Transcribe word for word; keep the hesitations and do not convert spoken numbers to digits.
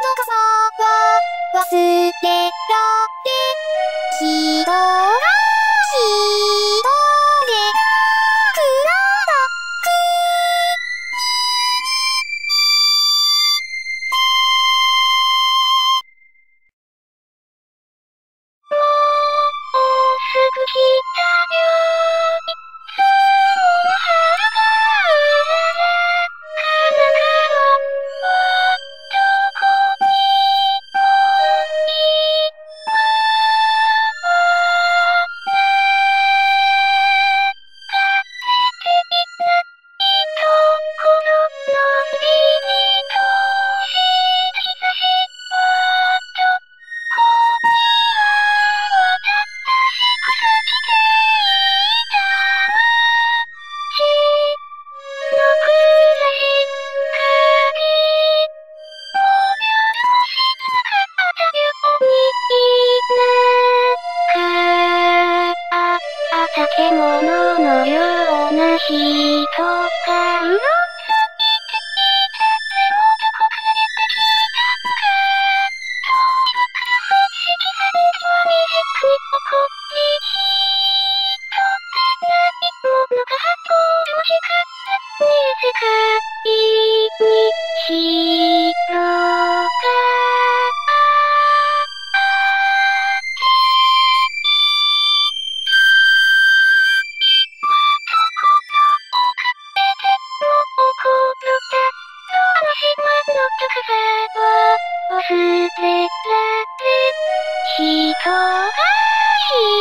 傘は忘れられ、人が人でくらだく。もうすぐ来たよ。いつもの春がうらら、神奈川はどこにも今はながれていないところの日に通し日差しはどこにあわたったしくすぎていたわ。血の暮らし影もう夜もしなかったようになんかああ建物のような人がうろついていた。でもどこからやってきたのか。遠い袋は色がは身近に起こりひとってないものが運ぶ間近なに世界に白があって今どこの奥目でも心だのあの島の高さは忘れられ、人が人